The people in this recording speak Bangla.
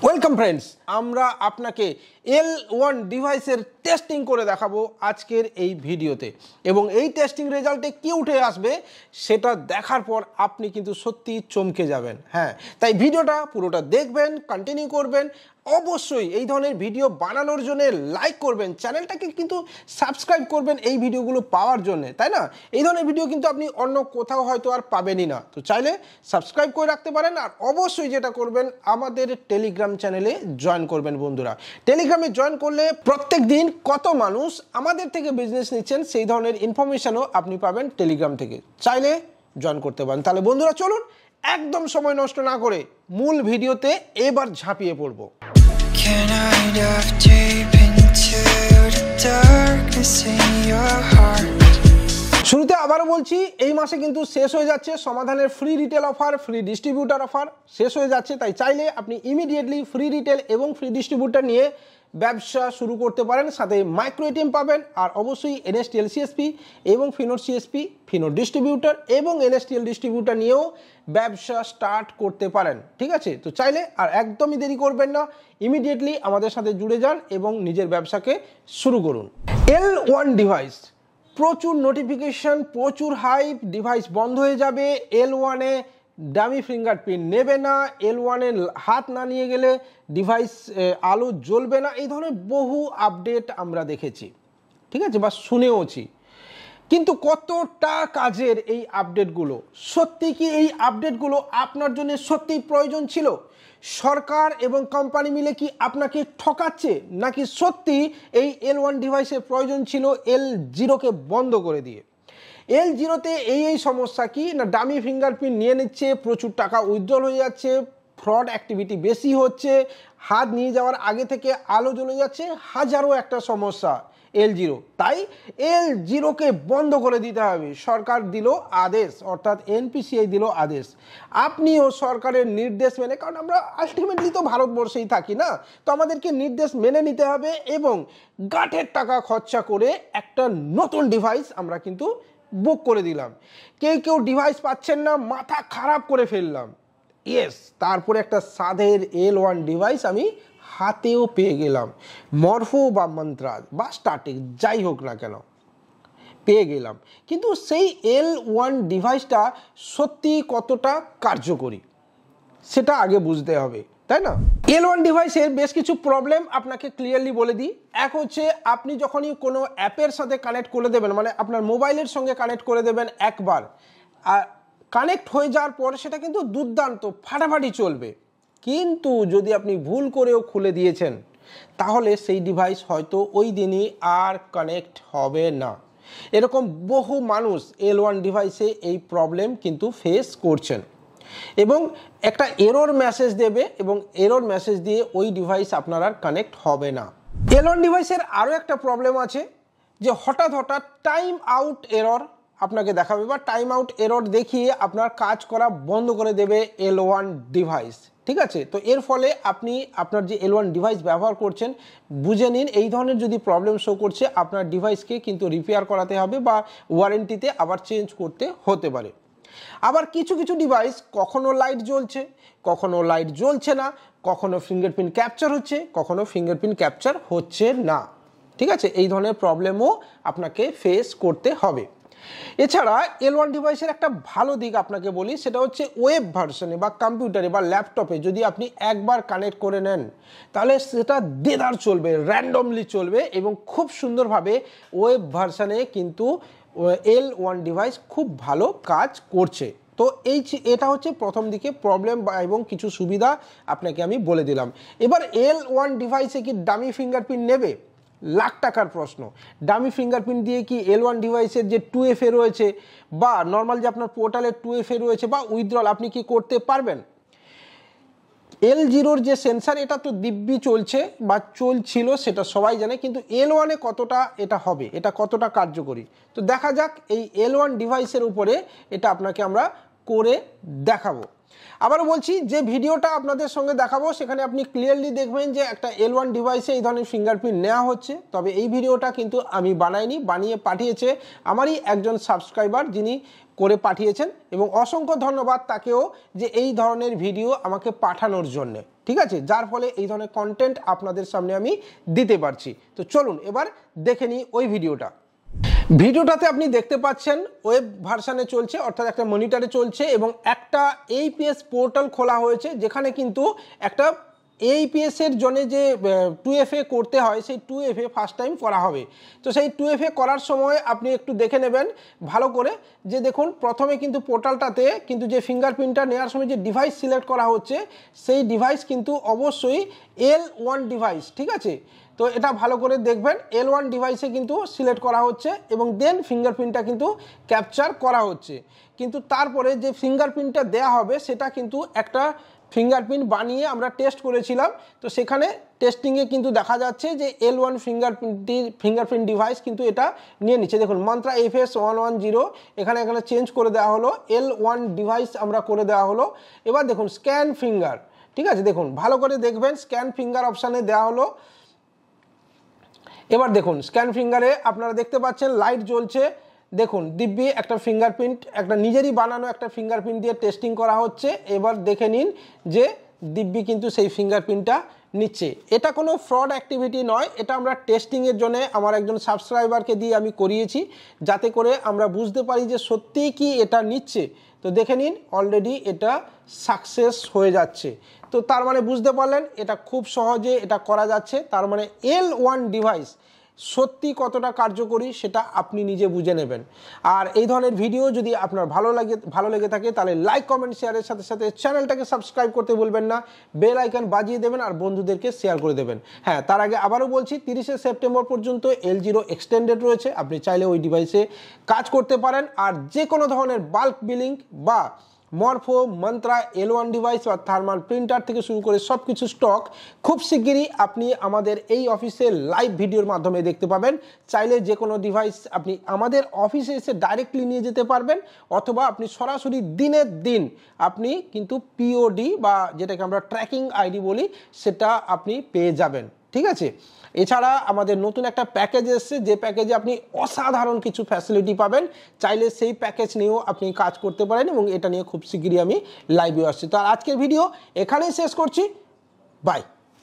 ওয়েলকাম ফ্রেন্ডস, আমরা আপনাকে L1 ডিভাইসের টেস্টিং করে দেখাবো আজকের এই ভিডিওতে এবং এই টেস্টিং রেজাল্টে কি উঠে আসবে সেটা দেখার পর আপনি কিন্তু সত্যি চমকে যাবেন। হ্যাঁ, তাই ভিডিওটা পুরোটা দেখবেন, কন্টিনিউ করবেন। অবশ্যই এই ধরনের ভিডিও বানানোর জন্য লাইক করবেন, চ্যানেলটাকে কিন্তু সাবস্ক্রাইব করবেন এই ভিডিওগুলো পাওয়ার জন্য, তাই না? এই ধরনের ভিডিও কিন্তু আপনি অন্য কোথাও হয়তো আর পাবেনই না। তো চাইলে সাবস্ক্রাইব করে রাখতে পারেন। আর অবশ্যই যেটা করবেন, আমাদের টেলিগ্রাম চ্যানেলে জয়েন করবেন বন্ধুরা। টেলিগ্রামে জয়েন করলে প্রত্যেক দিন কত মানুষ আমাদের থেকে বিজনেস নিচ্ছেন সেই ধরনের ইনফরমেশনও আপনি পাবেন টেলিগ্রাম থেকে। চাইলে জয়েন করতে পারেন। তাহলে বন্ধুরা চলুন একদম সময় নষ্ট না করে মূল ভিডিওতে এবার ঝাঁপিয়ে পড়বো। Can I dive deep into the darkness in your heart? শুরুতে আবারও বলছি, এই মাসে কিন্তু শেষ হয়ে যাচ্ছে সমাধানের free retail offer, free distributor offer শেষ হয়ে যাচ্ছে। তাই চাইলে আপনি ইমিডিয়েটলি ফ্রি রিটেল এবং ফ্রি ডিস্ট্রিবিউটার নিয়ে ব্যবসা শুরু করতে পারেন। সাথে মাইক্রো এটিএম পাবেন আর অবশ্যই এনএসটিএল সিএসপি এবং ফিনোর সিএসপি, ফিনোর ডিস্ট্রিবিউটার এবং এনএসটিএল ডিস্ট্রিবিউটার নিয়েও ব্যবসা স্টার্ট করতে পারেন। ঠিক আছে, তো চাইলে আর একদমই দেরি করবেন না, ইমিডিয়েটলি আমাদের সাথে জুড়ে যান এবং নিজের ব্যবসাকে শুরু করুন। L1 ডিভাইস, প্রচুর নোটিফিকেশন, প্রচুর হাইপ, ডিভাইস বন্ধ হয়ে যাবে, L1-এ ডামি ফিঙ্গারপ্রিন্ট নেবে না, L1-এ হাত না নিয়ে গেলে ডিভাইস আলো জ্বলবে না, এই ধরনের বহু আপডেট আমরা দেখেছি, ঠিক আছে, বা শুনেওছি। কিন্তু কতটা কাজের এই আপডেটগুলো? সত্যি কি এই আপডেটগুলো আপনার জন্য সত্যিই প্রয়োজন ছিল? সরকার এবং কোম্পানি মিলে কি আপনাকে ঠকাচ্ছে, নাকি সত্যি এই L1 ডিভাইসের প্রয়োজন ছিল L0-কে বন্ধ করে দিয়ে? L0-তে এই সমস্যা কি না, ডামি ফিঙ্গারপ্রিন্ট নিয়ে নিচ্ছে, প্রচুর টাকা উইথড্রল হয়ে যাচ্ছে, ফ্রড অ্যাক্টিভিটি বেশি হচ্ছে, হাত নিয়ে যাওয়ার আগে থেকে আলো জ্বলে যাচ্ছে, হাজারো একটা সমস্যা L0। তাই L0-কে বন্ধ করে দিতে হবে। সরকার দিল আদেশ, অর্থাৎ NPCI দিল আদেশ। আপনিও সরকারের নির্দেশ মেনে, কারণ আমরা আলটিমেটলি তো ভারতবর্ষেই থাকি না, তো আমাদেরকে নির্দেশ মেনে নিতে হবে এবং গাঁটের টাকা খরচা করে একটা নতুন ডিভাইস আমরা কিন্তু বুক করে দিলাম। কেউ ডিভাইস পাচ্ছেন না, মাথা খারাপ করে ফেললাম। ইয়েস, তারপরে একটা সাধের L1 ডিভাইস আমি হাতেও পেয়ে গেলাম। মরফো বা মন্ত্রাজ বা স্টার্টিং যাই হোক না কেন, পেয়ে গেলাম। কিন্তু সেই L1 ডিভাইসটা সত্যি কতটা কার্যকরী সেটা আগে বুঝতে হবে, তাই না? L1 ডিভাইসের বেশ কিছু প্রবলেম আপনাকে ক্লিয়ারলি বলে দিই। এক হচ্ছে, আপনি যখনই কোনো অ্যাপের সাথে কানেক্ট করে দেবেন, মানে আপনার মোবাইলের সঙ্গে কানেক্ট করে দেবেন একবার, আর কানেক্ট হয়ে যাওয়ার পর সেটা কিন্তু দুর্দান্ত ফাটাফাটি চলবে। কিন্তু যদি আপনি ভুল করেও খুলে দিয়েছেন, তাহলে সেই ডিভাইস হয়তো ওই দিনই আর কানেক্ট হবে না। এরকম বহু মানুষ L1 ডিভাইসে এই প্রবলেম কিন্তু ফেস করছেন এবং একটা এরর মেসেজ দেবে এবং এরর মেসেজ দিয়ে ওই ডিভাইস আপনার আর কানেক্ট হবে না। L1 ডিভাইসের আরও একটা প্রবলেম আছে যে হঠাৎ টাইম আউট এরর আপনাকে দেখাবে বা টাইম আউট এরর দেখিয়ে আপনার কাজ করা বন্ধ করে দেবে L1 ডিভাইস। ঠিক আছে, তো এর ফলে আপনি আপনার যে L1 ডিভাইস ব্যবহার করছেন বুঝে নিন, এই ধরনের যদি প্রবলেম শো করছে আপনার ডিভাইসকে কিন্তু রিপেয়ার করাতে হবে বা ওয়ারেন্টিতে আবার চেঞ্জ করতে হতে পারে। আবার কিছু ডিভাইস কখনো লাইট জ্বলছে, কখনো লাইট জ্বলছে না, কখনো ফিঙ্গারপ্রিন্ট ক্যাপচার হচ্ছে, কখনো ফিঙ্গারপ্রিন্ট ক্যাপচার হচ্ছে না। ঠিক আছে, এই ধরনের প্রবলেমও আপনাকে ফেস করতে হবে। এছাড়া L1 ডিভাইসের একটা ভালো দিক আপনাকে বলি, সেটা হচ্ছে ওয়েব ভার্সনে বা কম্পিউটারে বা ল্যাপটপে যদি আপনি একবার কানেক্ট করে নেন, তাহলে সেটা দেদার চলবে, র্যান্ডমলি চলবে এবং খুব সুন্দরভাবে ওয়েব ভার্সনে কিন্তু L1 ডিভাইস খুব ভালো কাজ করছে। তো এটা হচ্ছে প্রথম দিকে প্রবলেম এবং কিছু সুবিধা আপনাকে আমি বলে দিলাম। এবার L1 ডিভাইসে কি ডামি ফিঙ্গারপ্রিন্ট নেবে? লাখ টাকার প্রশ্ন। ডামি ফিঙ্গারপ্রিন্ট দিয়ে কি L1 ডিভাইসের যে 2FA রয়েছে বা নর্মাল যে আপনার পোর্টালের 2FA রয়েছে বা উইথড্রল আপনি কি করতে পারবেন? L0-র যে সেন্সার, এটা তো দিব্যি চলছে বা চলছিল, সেটা সবাই জানে, কিন্তু L1-এ কতটা এটা হবে, এটা কতটা কার্যকরী, তো দেখা যাক এই L1 ডিভাইসের উপরে এটা আপনাকে আমরা করে দেখাবো। আবারও বলছি, যে ভিডিওটা আপনাদের সঙ্গে দেখাবো সেখানে আপনি ক্লিয়ারলি দেখবেন যে একটা L1 ডিভাইসে এই ধরনের ফিঙ্গারপ্রিন্ট নেওয়া হচ্ছে। তবে এই ভিডিওটা কিন্তু আমি বানাইনি, বানিয়ে পাঠিয়েছে আমারই একজন সাবস্ক্রাইবার, যিনি করে পাঠিয়েছেন, এবং অসংখ্য ধন্যবাদ তাকেও যে এই ধরনের ভিডিও আমাকে পাঠানোর জন্যে। ঠিক আছে, যার ফলে এই ধরনের কন্টেন্ট আপনাদের সামনে আমি দিতে পারছি। তো চলুন এবার দেখে নিই ওই ভিডিওটা। ভিডিওটাতে আপনি দেখতে পাচ্ছেন ওয়েব ভার্সানে চলছে, অর্থাৎ একটা মনিটরে চলছে, এবং একটা APS পোর্টাল খোলা হয়েছে, যেখানে কিন্তু একটা APS এর জন্য যে 2FA করতে হয়, সেই 2FA ফার্স্ট টাইম করা হবে। তো সেই 2FA করার সময় আপনি একটু দেখে নেবেন ভালো করে, যে দেখুন প্রথমে কিন্তু পোর্টালটাতে কিন্তু যে ফিঙ্গারপ্রিন্টটা নেওয়ার সময় যে ডিভাইস সিলেক্ট করা হচ্ছে, সেই ডিভাইস কিন্তু অবশ্যই L1 ডিভাইস। ঠিক আছে, তো এটা ভালো করে দেখবেন, L1 ডিভাইসে কিন্তু সিলেক্ট করা হচ্ছে এবং দেন ফিঙ্গারপ্রিন্টটা কিন্তু ক্যাপচার করা হচ্ছে। কিন্তু তারপরে যে ফিঙ্গারপ্রিন্টটা দেয়া হবে সেটা কিন্তু একটা ফিঙ্গারপ্রিন্ট বানিয়ে আমরা টেস্ট করেছিলাম। তো সেখানে টেস্টিংয়ে কিন্তু দেখা যাচ্ছে যে L1 ফিঙ্গারপ্রিন্ট ডিভাইস কিন্তু এটা নিয়ে নিচ্ছে। দেখুন মন্ত্রা FS110 এখানে চেঞ্জ করে দেওয়া হলো, L1 ডিভাইস আমরা করে দেওয়া হলো। এবার দেখুন স্ক্যান ফিঙ্গার, ঠিক আছে, দেখুন ভালো করে দেখবেন, স্ক্যান ফিঙ্গার অপশানে দেওয়া হলো। এবার দেখুন স্ক্যান ফিঙ্গারে আপনারা দেখতে পাচ্ছেন লাইট জ্বলছে। দেখুন দিব্যি একটা ফিঙ্গারপ্রিন্ট, একটা নিজেরই বানানো একটা ফিঙ্গারপ্রিন্ট দিয়ে টেস্টিং করা হচ্ছে। এবার দেখে নিন যে দিব্যি কিন্তু সেই ফিঙ্গারপ্রিন্টটা নিচ্ছে। এটা কোনো ফ্রড অ্যাক্টিভিটি নয়, এটা আমরা টেস্টিংয়ের জন্য আমার একজন সাবস্ক্রাইবারকে দিয়ে আমি করিয়েছি, যাতে করে আমরা বুঝতে পারি যে সত্যিই কি এটা নিচ্ছে। তো দেখে নিন অলরেডি এটা সাকসেস হয়ে যাচ্ছে। তো তার মানে বুঝতে পারলেন এটা খুব সহজে এটা করা যাচ্ছে। তার মানে L1 ডিভাইস সত্যি কতটা কার্যকরী সেটা আপনি নিজে বুঝে নেবেন। আর এই ধরনের ভিডিও যদি আপনার ভালো লেগে থাকে তাহলে লাইক কমেন্ট শেয়ারের সাথে সাথে চ্যানেলটাকে সাবস্ক্রাইব করতে ভুলবেন না, বেল আইকন বাজিয়ে দেবেন আর বন্ধুদেরকে শেয়ার করে দেবেন। হ্যাঁ, তার আগে আবারও বলছি 30শে সেপ্টেম্বর পর্যন্ত L0 এক্সটেন্ডেড রয়েছে, আপনি চাইলে ওই ডিভাইসে কাজ করতে পারেন। আর যে কোনো ধরনের বাল্ক বিলিং বা মরফো, মন্ত্রা, L1 ডিভাইস বা থার্মাল প্রিন্টার থেকে শুরু করে সব কিছু স্টক খুব শিগগিরই আপনি আমাদের এই অফিসে লাইভ ভিডিওর মাধ্যমে দেখতে পাবেন। চাইলে যে কোনো ডিভাইস আপনি আমাদের অফিসে এসে ডাইরেক্টলি নিয়ে যেতে পারবেন, অথবা আপনি সরাসরি দিনের দিন আপনি কিন্তু POD বা যেটাকে আমরা ট্র্যাকিং ID বলি, সেটা আপনি পেয়ে যাবেন। ঠিক আছে, এছাড়া আমাদের নতুন একটা প্যাকেজ এসছে, যে প্যাকেজে আপনি অসাধারণ কিছু ফ্যাসিলিটি পাবেন। চাইলে সেই প্যাকেজ নিয়েও আপনি কাজ করতে পারেন, এবং এটা নিয়ে খুব শিগগিরই আমি লাইভে আসছি। তো আজকের ভিডিও এখানেই শেষ করছি, বাই।